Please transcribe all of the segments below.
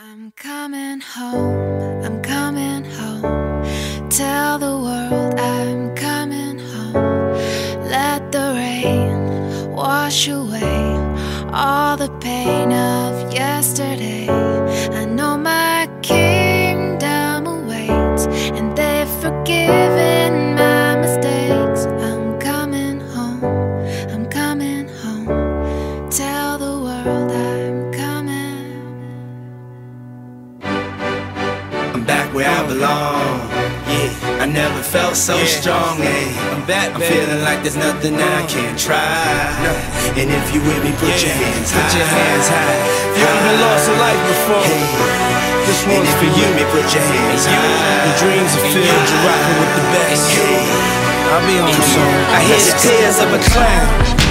I'm coming home, I'm coming home. Tell the world I'm coming home. Let the rain wash away all the pain of yesterday. I know my kingdom awaits, and they've forgiven my mistakes. I'm coming home, I'm coming home. Tell the world I'm coming. I'm back where I belong. Yeah, I never felt so strong. I'm back, I'm feeling like there's nothing I can't try. And if you with me, put your hands high. Put your hands high. You ever lost a life before? This one's for you. Put your hands high. Your dreams are filled, you're rocking with the best. I'll be on the song. I hear the tears of a clown.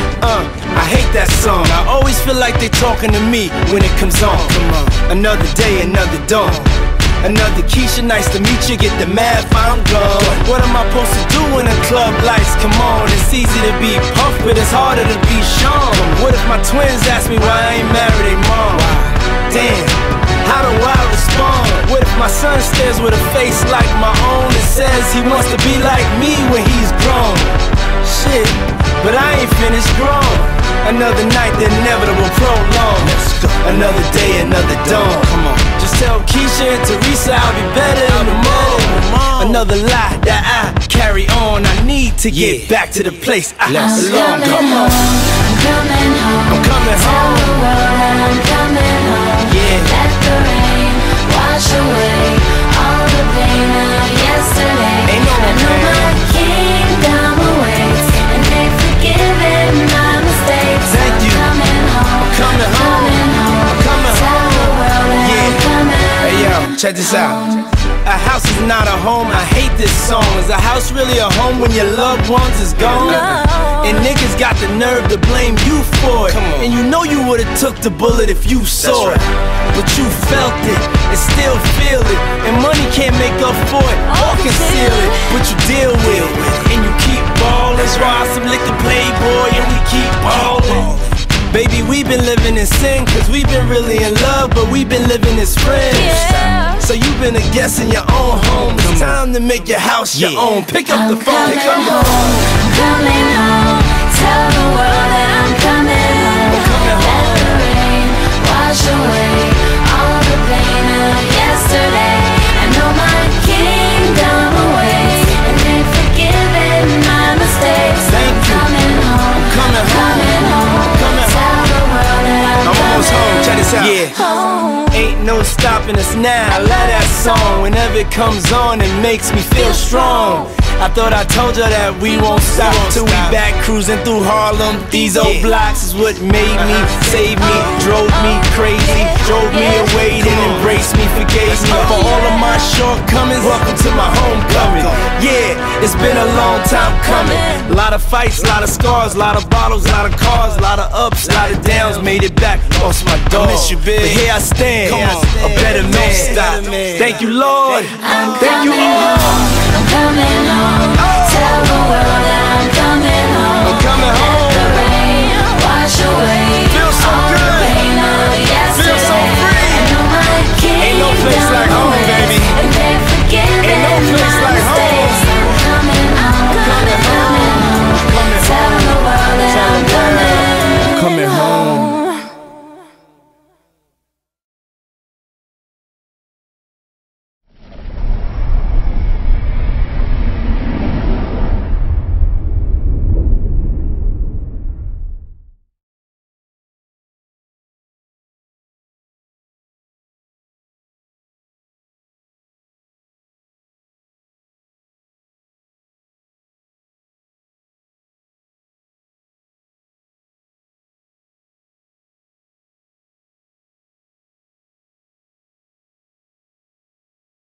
I hate that song. I always feel like they talking to me when it comes on. Another day, another dawn. Another Keisha, nice to meet you. Get the math, I'm gone. What am I supposed to do when the club lights come on? It's easy to be Puff, but it's harder to be Sean. What if my twins ask me why I ain't married their mom? Damn, how do I respond? What if my son stares with a face like my own and says he wants to be like me when he's grown? Shit, but I ain't finished grown. Another night, the inevitable prolong. Another day, another dawn. Come on. Just tell Keisha and Teresa I'll be better in the morning. Another lie that I carry on. I need to get back to the place I belong. Come on. I'm coming home. I'm coming Tell home. the world that I'm coming home. Yeah. Let the rain wash away all the pain of yesterday. Ain't no I know pain. my kingdom awaits, and they've forgiven my mistakes. Thank you. I'm coming home. Coming home. Coming home. I'm coming Tell home. the world that I'm coming. Hey yo, check this out. A house is not a home, I hate this song. Is a house really a home when your loved ones is gone? And niggas got the nerve to blame you for it. And you know you would've took the bullet if you saw it. But you felt it and still feel it. And money can't make up for it or conceal it. But you deal with it and you keep ballin'. Ride some liquor Playboy and we keep ballin'. Baby, we've been living in sin, cause we've been really in love, but we've been living as friends. So you've been a guest in your own home. It's time to make your house your own. Pick up the phone, pick up the phone. I'm coming home. Tell the world that I'm coming home. Let the rain wash away all the pain of yesterday. I know my kingdom awaits, and they've forgiven my mistakes. Thank you. Coming home. Coming home. Coming home. Coming Tell the world that I'm almost home, check this out. coming home. Ain't no stopping us now. I love that song. Whenever it comes on, it makes me feel strong. I thought I told you that we won't stop till we back cruising through Harlem. These old blocks is what made me, saved me, drove me crazy, drove me away, then embraced me, forgave me for all of my shortcomings. Welcome to my homecoming. Yeah, it's been a long time coming. A lot of fights, a lot of scars, a lot of bottles, a lot of cars, a lot of ups, a lot of downs. Made it back, lost my dog. But here I stand, a better man. Thank you, Lord. Thank you all. I'm coming home. Tell the world that I'm coming home. I'm coming home. Let the rain wash away